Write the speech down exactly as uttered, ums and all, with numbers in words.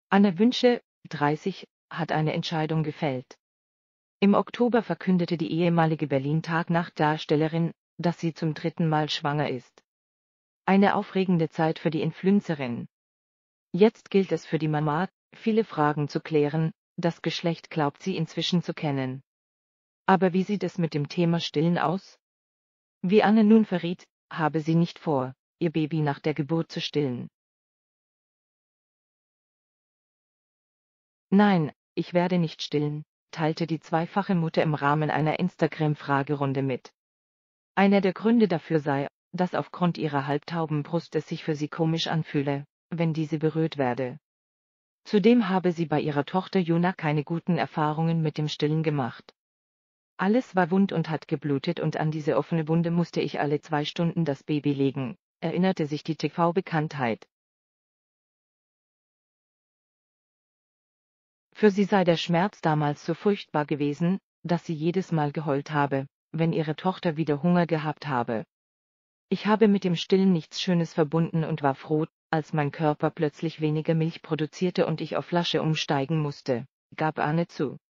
Anne Wünsche, dreißig, hat eine Entscheidung gefällt. Im Oktober verkündete die ehemalige Berlin-Tag-Nacht-Darstellerin, dass sie zum dritten Mal schwanger ist. Eine aufregende Zeit für die Influencerin. Jetzt gilt es für die Mama, viele Fragen zu klären, das Geschlecht glaubt sie inzwischen zu kennen. Aber wie sieht es mit dem Thema Stillen aus? Wie Anne nun verriet, habe sie nicht vor, ihr Baby nach der Geburt zu stillen. Nein, ich werde nicht stillen, teilte die zweifache Mutter im Rahmen einer Instagram-Fragerunde mit. Einer der Gründe dafür sei, dass aufgrund ihrer halbtauben Brust es sich für sie komisch anfühle, wenn diese berührt werde. Zudem habe sie bei ihrer Tochter Juna keine guten Erfahrungen mit dem Stillen gemacht. Alles war wund und hat geblutet und an diese offene Wunde musste ich alle zwei Stunden das Baby legen, erinnerte sich die T V-Bekanntheit. Für sie sei der Schmerz damals so furchtbar gewesen, dass sie jedes Mal geheult habe, wenn ihre Tochter wieder Hunger gehabt habe. Ich habe mit dem Stillen nichts Schönes verbunden und war froh, als mein Körper plötzlich weniger Milch produzierte und ich auf Flasche umsteigen musste, gab Anne zu.